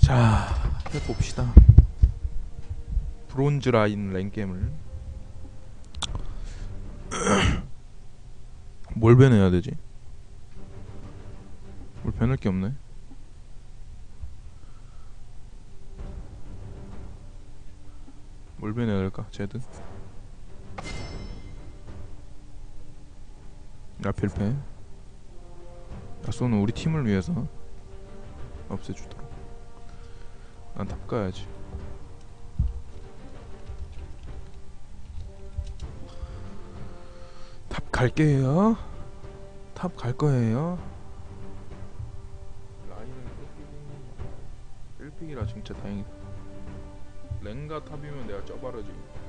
자, 해봅시다. 브론즈 라인 랭겜을 뭘 배내야 되지? 뭘 배낼 게 없네. 뭘 배내야 될까? 제드? 라필페? 야쏘는 우리 팀을 위해서 없애주도록. 난 탑 가야지. 탑 갈게요. 탑 갈 거예요. 라인은 1픽이라 진짜 다행이다. 랭가 탑이면 내가 쪄바르지.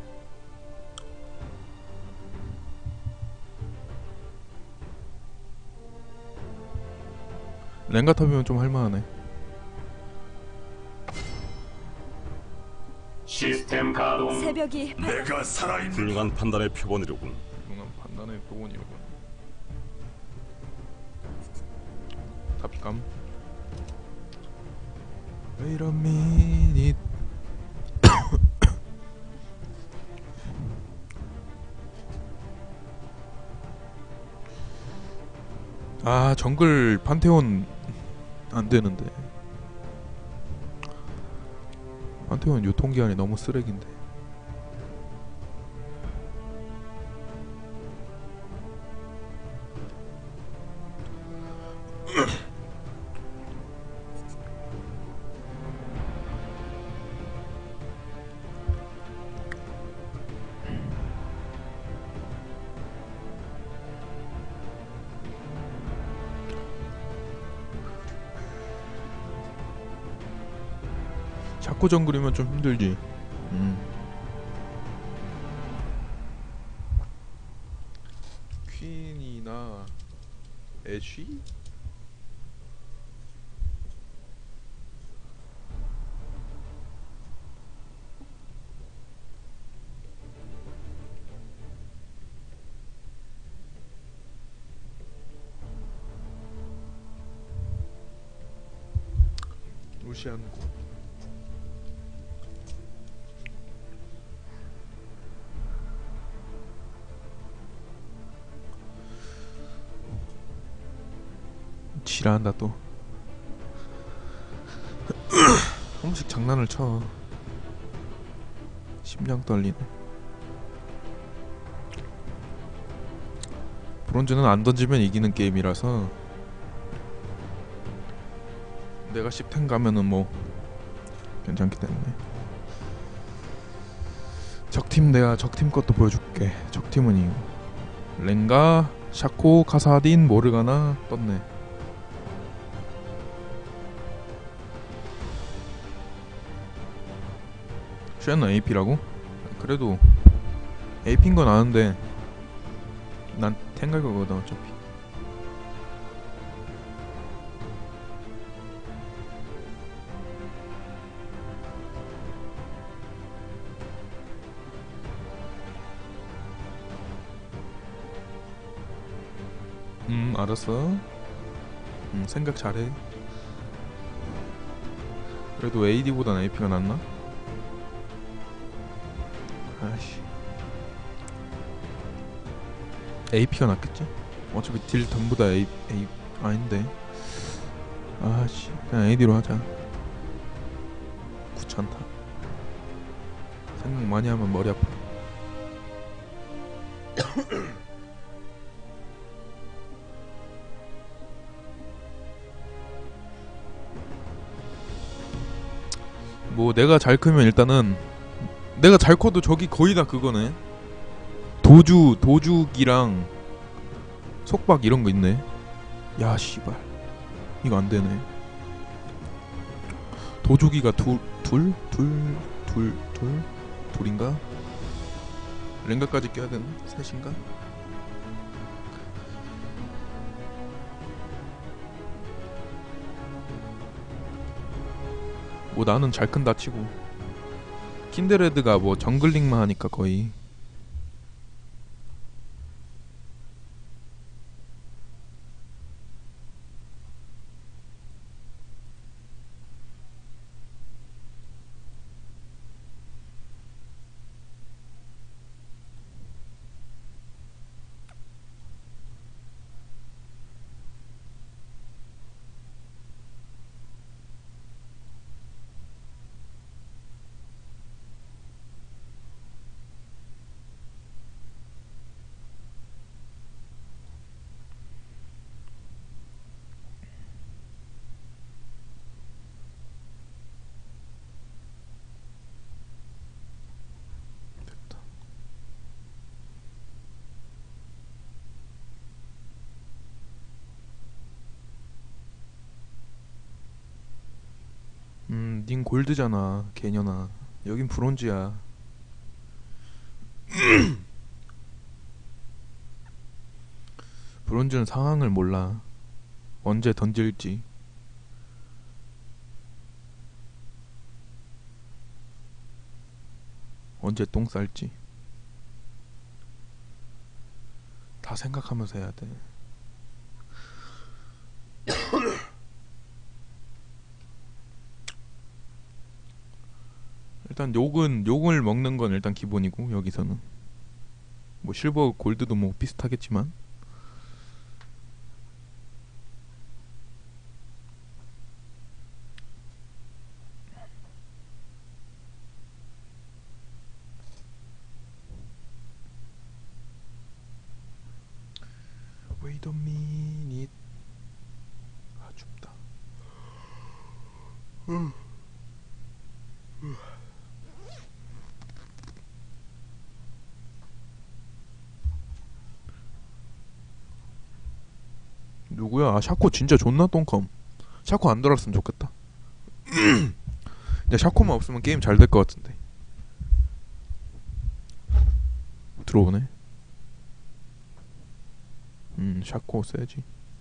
랭가 탑이면 좀 할만하네. 시스템 가동. 새벽이 내가 살아있는 훌륭한 판단의 표본이로군. 훌륭한 판단의 표본이로군. 탑감. Wait a minute. 아, 정글 판테온 안 되는데. 판테온 유통기한이 너무 쓰레기인데. 자꾸 정글이면 좀 힘들지. 퀸이나 애쉬? 루시안고. 지랄한다 또. 한 번씩 장난을 쳐. 심장 떨리네. 브론즈는 안 던지면 이기는 게임이라서 내가 10탱 가면은 뭐 괜찮기 때문에. 적팀 내가 적팀 것도 보여줄게. 적팀은 이거 랭가, 샤코, 카사딘, 모르가나 떴네. 쉐는 AP라고? 그래도 AP인 건 아는데 난 탱갈 거거든 어차피. 알았어. 생각 잘해. 그래도 AD보단 AP가 낫나? 아씨, AP가 낫겠지? 어차피 딜 전부 다 A 아닌데. 아씨, 그냥 AD로 하자. 귀찮다. 생각 많이 하면 머리 아파. 뭐 내가 잘 크면 일단은 내가 잘 커도 저기 거의 다 그거네. 도죽이랑 속박 이런 거 있네. 야 씨발 이거 안 되네. 도죽이가 둘인가? 랭가까지 껴야 되나? 셋인가? 뭐 나는 잘 큰다 치고 킨데레드가 뭐 정글링만 하니까 거의. 닌 골드잖아 개년아. 여긴 브론즈야. 브론즈는 상황을 몰라. 언제 던질지, 언제 똥 쌀지 다 생각하면서 해야 돼. 일단 욕을 먹는 건 일단 기본이고, 여기서는 뭐 실버 골드도 뭐 비슷하겠지만. Wait a minute. 아 춥다. 누구야? 아 샤코 진짜 존나 똥컴. 샤코 안 들어왔으면 좋겠다. 근데 샤코만 없으면 게임 잘 될 것 같은데. 들어오네. 샤코 써야지.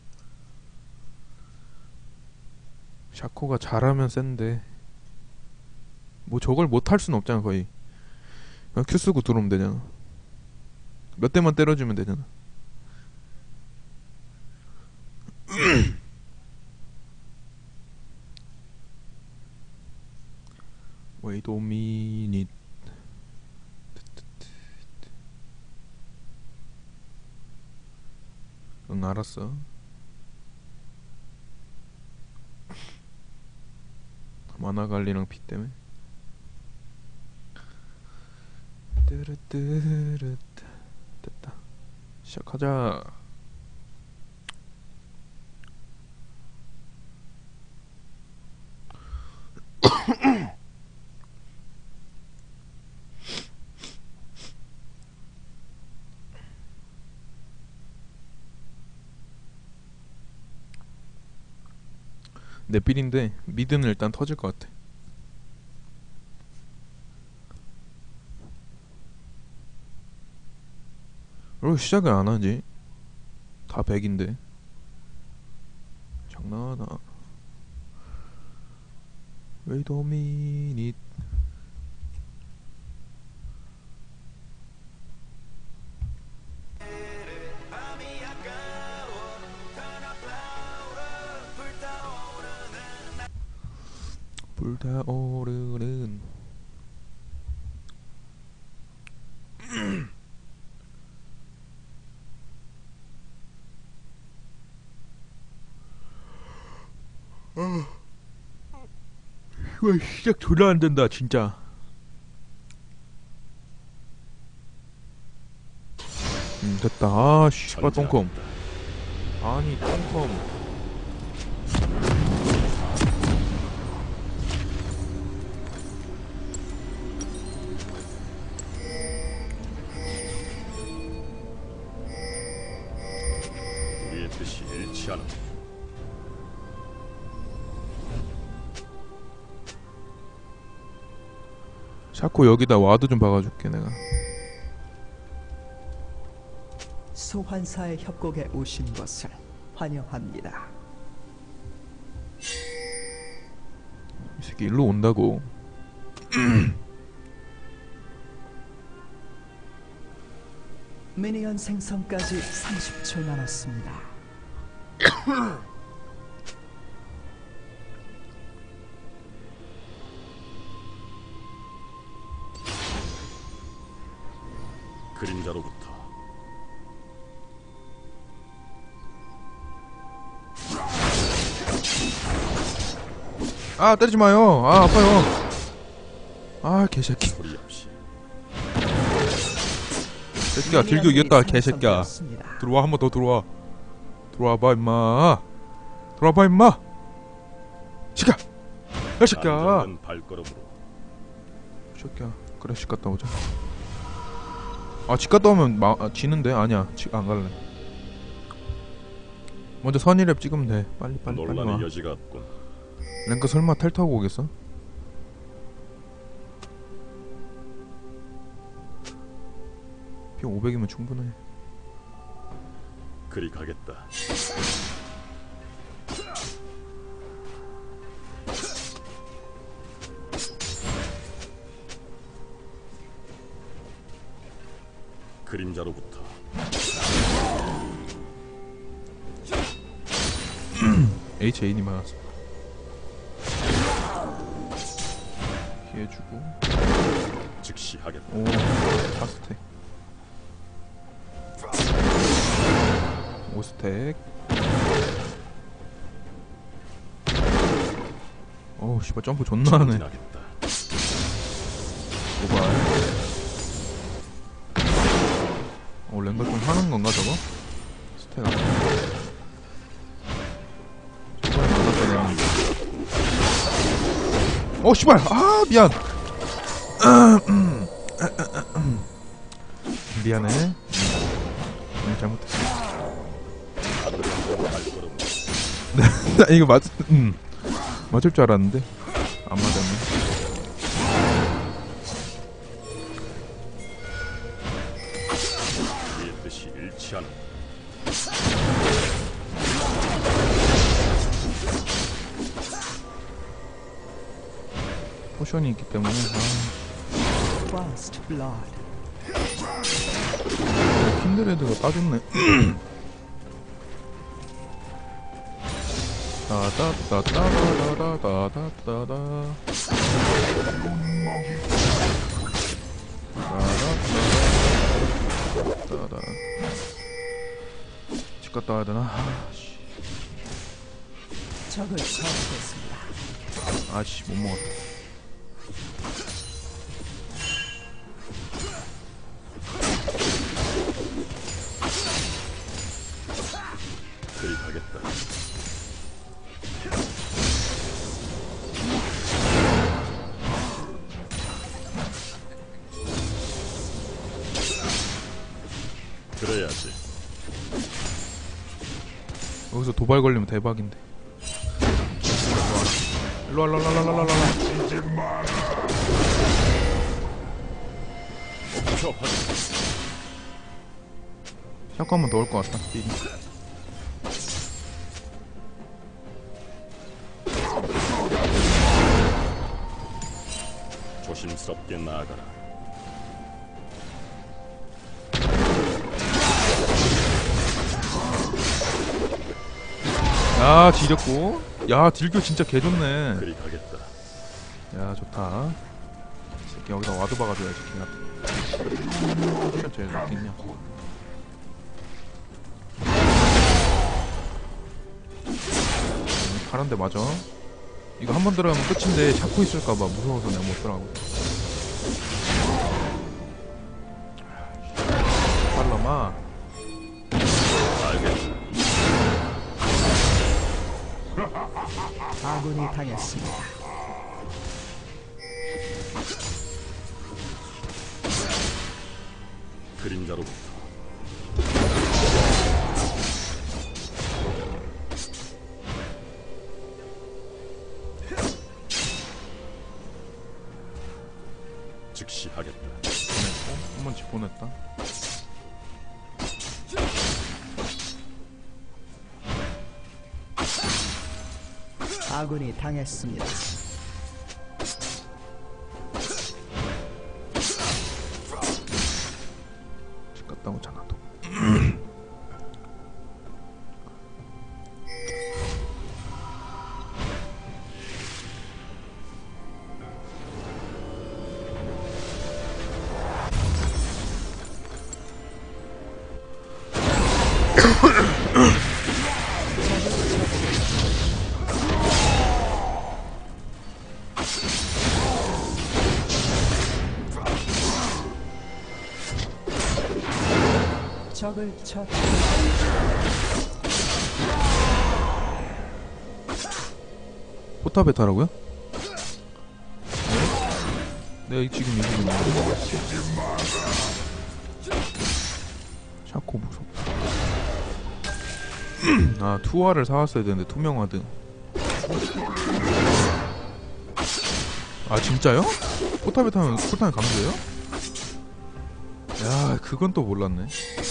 샤코가 잘하면 센데 뭐 저걸 못할 순 없잖아. 거의 그냥 큐 쓰고 들어오면 되잖아. 몇 대만 때려주면 되잖아. Wait a minute. 응 알았어. 만화 관리랑 피 때문에. 뜨르뜨르 됐다. 시작하자. 내 필인데 미드는 일단 터질 것 같아. 왜 시작을 안 하지? 다 100인데 장난하나. Wait a minute. 불타오르는 이거 시작 졸라 안 된다 진짜. 됐다. 아 씨발 똥컴. 아니 똥컴. 우리의 뜻이 일치하는. 자꾸 여기다 와드 좀 박아줄게 내가. 소환사의 협곡에 오신 것을 환영합니다. 이 새끼 일로 온다고. 미니언 생성까지 30초 남았습니다. 그림자로부터 아 때리지 마요. 아 아파요. 아 개새끼. 소리 없이 새끼야 딜교 이겼다 개새끼야. 들어와 한 번 더 들어와. 들어와봐 임마. 들어와봐 임마. 새끼야. 야 새끼야. 안정된 발걸음으로 새끼야. 그래 집 갔다 오자. 아 집 갔다 오면 지는데. 아니야 안 갈래. 먼저 선의랩 찍으면 돼. 빨리 와. 논란의 여지가 없군. 랭크 설마 텔 타고 오겠어? 피 500이면 충분해. 그리 가겠다. 그림자로부터 HA님 많았어. 피해주고. 즉시 하겠다. 오, 파스텍. 5스택. 어우 씨발 점프 존나 하네. 전진하겠다. 도발. 랭가 좀 하는 건가 저거? 스택 안 해. 저번에 만났던 애는. 씨발! 아 미안! 미안해. 잘못했어. 발걸음으로 나 이거 맞을 줄 알았는데 안 맞았네. 우리의 뜻이 일치하는 포션이 있기 때문에 First blood. 킨드레드가 따졌네. 집 갔다 와야 되나? 적을 처치했습니다. 아씨 못 먹었다. 그리 가겠다. 그래야지. 여기서 도발 걸리면 대박인데. 일로와 일로와. 목표 확인. 샷건 한번 넣을 것 같다. 삐리. 조심스럽게 나아가라. 야 지렸고. 야 딜교 진짜 개좋네. 그리 가겠다. 야 좋다. 이 새끼 여기다 와드 박아줘야지. 기가 제일 좋겠냐. 파란데 맞아. 이거 한 번 들어가면 끝인데 잡고 있을까봐 무서워서 내가 못 들어가고. 빨라마. 알겠다. 아군이 당했습니다. 그림자로부터 즉시 하겠다. 보냈고 한번 집 보냈다. 아군이 당했습니다. 집 갔다 오잖아 또. 적을 처치. 포탑에 타라고요? 네 지금 이기고 있는데. 샤코 무섭다. 아 투화를 사왔어야 되는데 투명화드. 아 진짜요? 포탑에 타면 포탑이 감소해요? 야, 그건 또 몰랐네.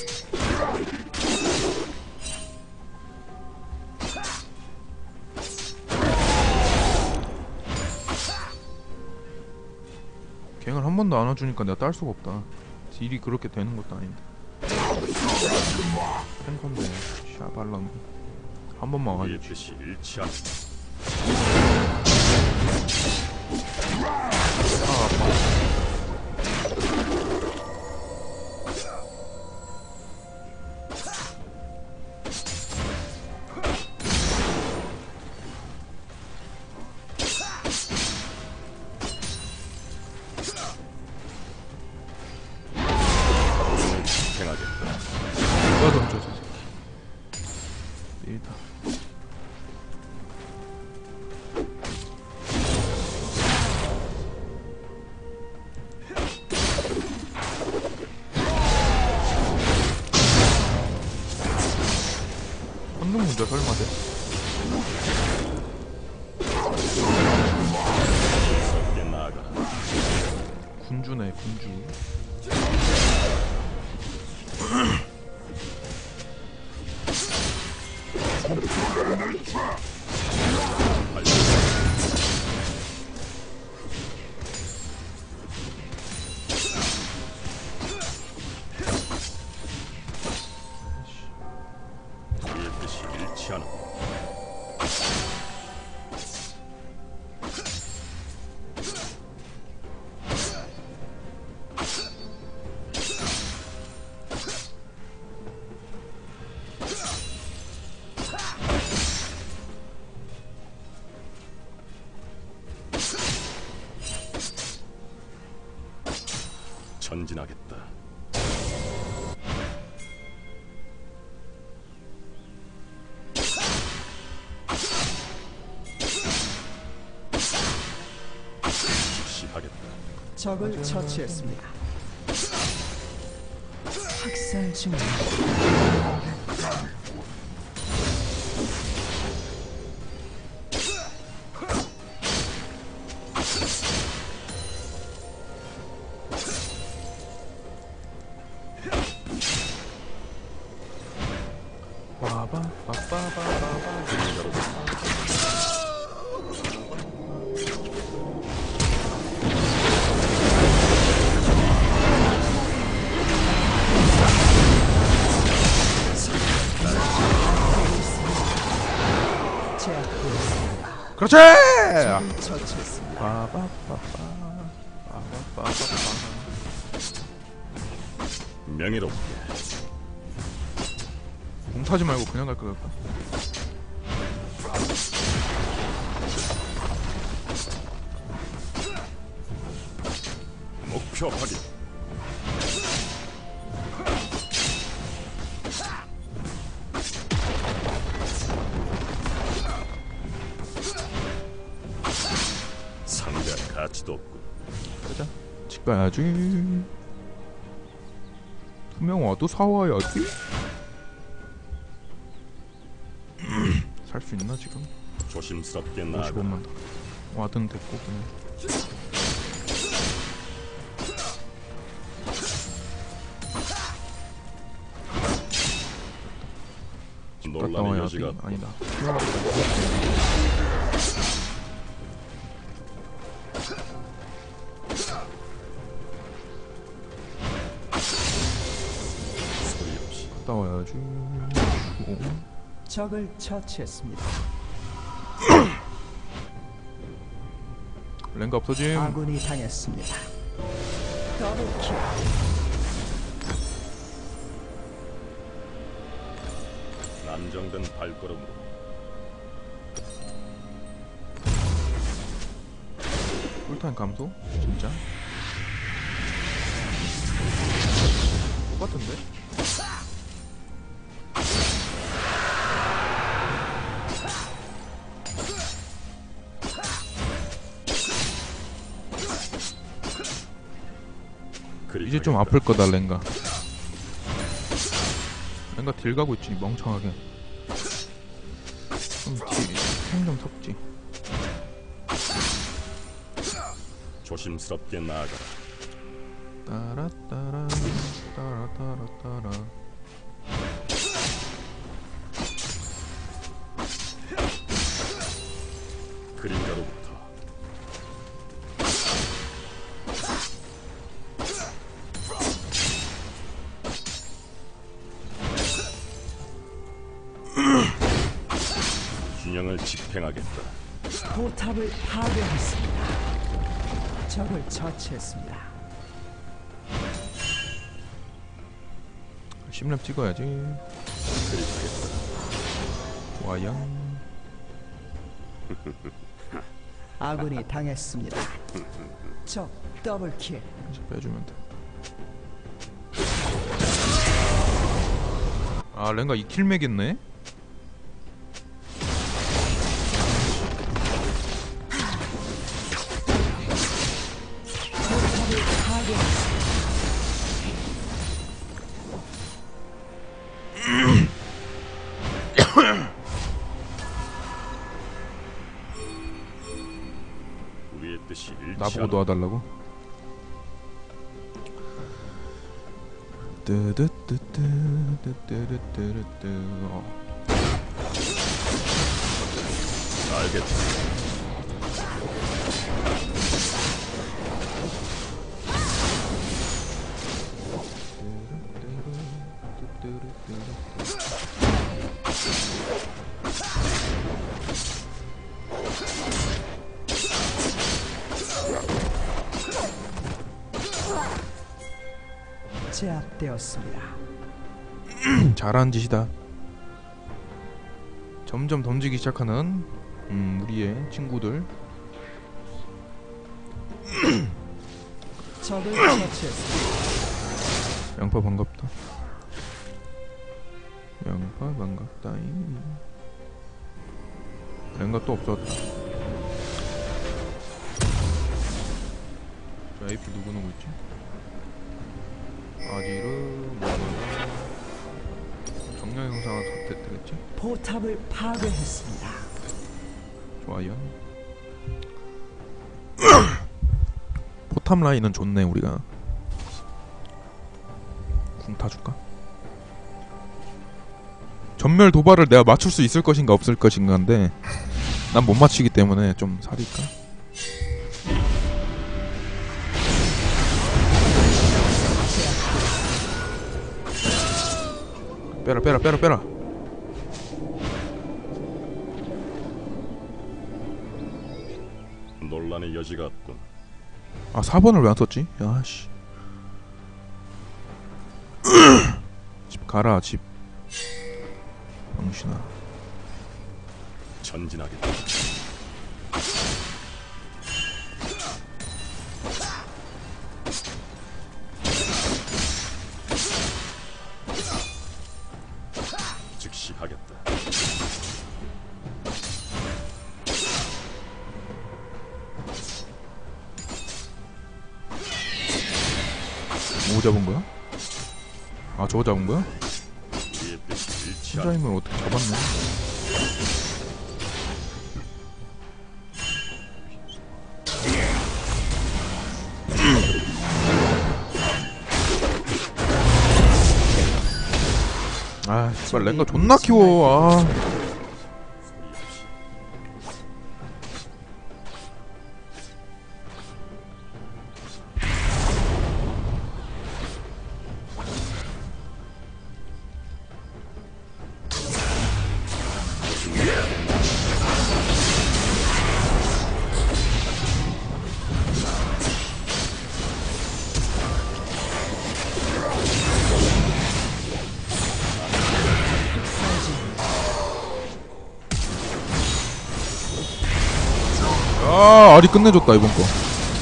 갱을 한 번도 안 와주니까 내가 딸 수가 없다. 딜이 그렇게 되는 것도 아닌데. 탱커인데 샤발람 한 번만 우리의 와주지. 뜻이 일치한 아, 아파. 행하겠다. 누가 던져 저 새끼. 일다. 한눈 문제 설마 돼? 스럽게 나아가라. 군주네 군주. 우리의 뜻이 일치하는 전진하겠다. 즉시하겠다. 적을 처치했습니다. 학살 중. 빠바 빠빠바바바. 제압되었습니다. 그렇지. 처치했습니다. 빠바빠빠 빠바빠빠. 명예롭게 공 타지 말고 그냥 갈 것 같다. 목표 확인. 상대할 가치도 없군. 가자. 집 가야지. 투명 와도 사와야지. 살 수 있나 지금? 조심스럽게 나아가. 55만 더. 와든 됐고 그냥. 갔다 논란의 와야 돼. 여지가 없고. 아니다. 소리 없이 갔다 와야지. 적을 처치했습니다. 랭가 없어짐. 아군이 당했습니다. 더블킬. 안정된 발걸음으로 꿀타임 감소? 진짜? 똑같은데? 이제 좀 아플 거다 랭가. 랭가 딜 가고 있지 멍청하게. 좀템좀 섞지. 조심스럽게 나아가라. 따라따라 따라따라따라. 그림자로부터 균형을 집행하겠다. 포탑을 파괴했습니다. 적을 처치했습니다. 10렙 찍어야지. 그리하겠다. 좋아요. 아군이 당했습니다. 적 더블킬. 이제 빼주면 돼. 아 랭가 2킬 맥였네? 포탑을 파괴했습니다. 우리의 뜻이 나보고 일치하는 도와달라고? 뜨뜨뜨뜨뜨뜨뜨뜨뜨. 알겠다. 제압되었습니다. 잘하는 짓이다. 점점 던지기 시작하는 우리의 친구들. 적을 처치했습니다. 양파 반갑다. 양파 반갑다잉. 랭가 또 없었다. 자, AP 누구 있지? 아지르 뭐가 정량 형상은 되겠지? 포탑을 파괴했습니다. 좋아요. 포탑 라인은 좋네. 우리가 궁 타줄까? 전멸 도발을 내가 맞출 수 있을 것인가 없을 것인가인데 난 못 맞추기 때문에 좀 사릴까? 빼라. 논란의 여지가 없군. 아 4번을 왜 안 썼지? 야씨. 집 가라 집. 병신아. 전진하겠다. 즉시 하겠다. 뭐 잡은 거야? 아 저거 잡은 거야? 우리의 뜻이 일치하는 혼자임을 어떻게 잡았네? 아 씨발 랭가 존나 키워. 아 소리 없이 아, 아리 끝내줬다 이번 거.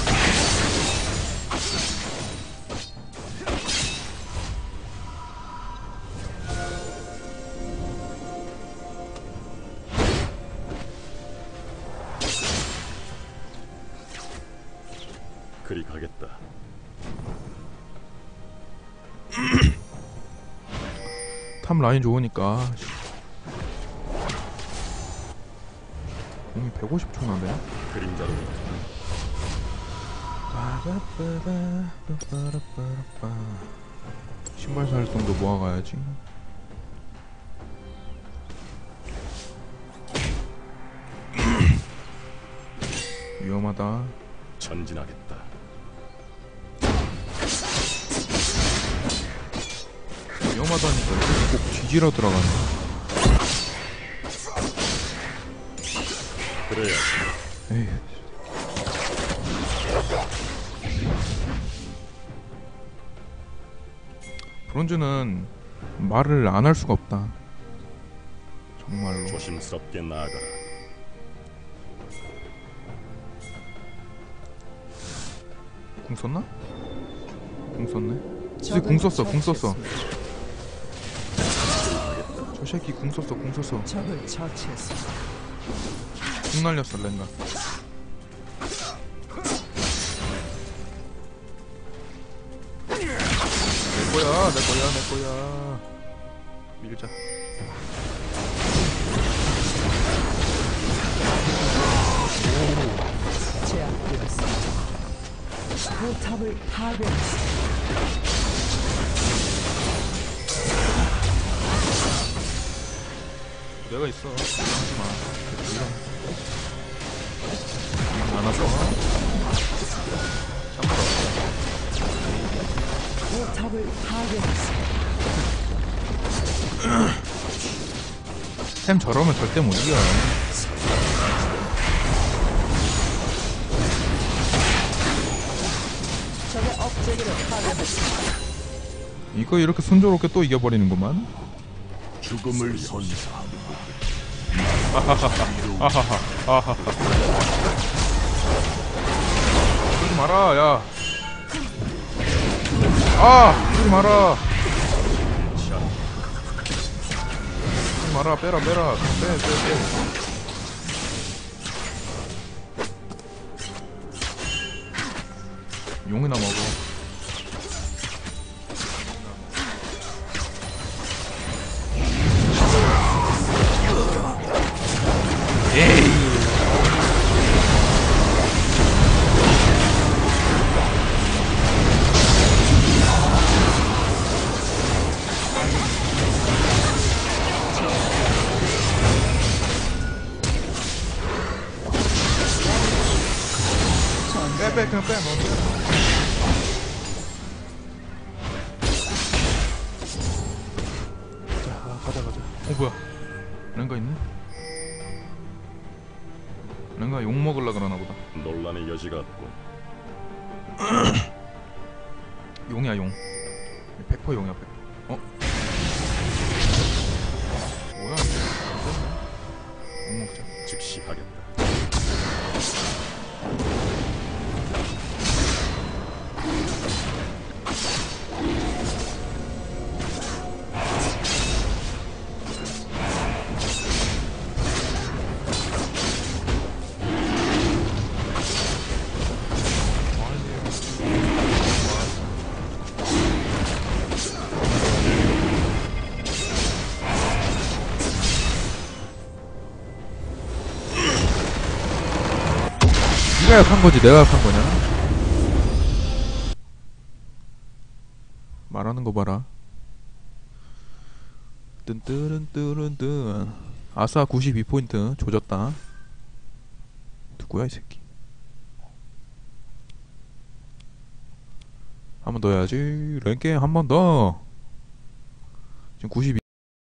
그리 가겠다. 탑 라인 좋으니까. 공이 150초 나네. 그림자로 신발 살 돈도 모아가야지. 위험하다. 전진하겠다. 위험하다니까 꼭 뒤지러 들어가네. 그래야 에이. 브론즈는 말을 안 할 수가 없다. 정말로. 조심스럽게 나아가라. 궁 썼나? 궁 썼네. 쟤 적을 궁 썼어. 궁 썼어. 처치했습니다. 저 새끼 궁 썼어. 궁 썼어. 적을 처치했습니다. 궁 날렸어 렌가. 내 거야. 내 거야. 내 거야. 밀자. 제압되었습니다. 포탑을 파괴했습니다. 내가 있어. 하지마. 안 왔어. 잠깐만. 포탑을 파괴했습니다. 템 저러면 절대 못 이겨. 적의 업체계를 파괴했습니다. 이거 이렇게 순조롭게 또 이겨버리는구만. 죽음을 선사하고 아하하. 그러지 마라, 야. 그러지 마라. 그러지 마라, 빼라. 빼. 용이나 먹어. 에이. 빼 그냥 빼. 너 빼. 자 가자. 뭐야? 랭가 있네? 랭가 욕 먹을라 그러나 보다. 논란의 여지가 없군. 용이야 용. 100% 용이야 100%. 뭐야? 욕 먹자. 즉시 하겠다. 네가 약한 거지 내가 약한 거냐? 말하는 거 봐라. 뜬 아싸 92포인트 조졌다. 누구야 이 새끼. 한 번 더 해야지. 랭게 한 번 더. 지금 92